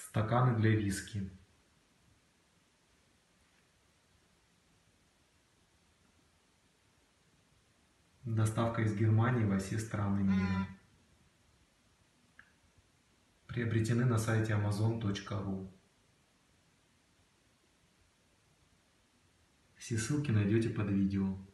Стаканы для виски. Доставка из Германии во все страны мира. Приобретены на сайте amazon.ru. Все ссылки найдете под видео.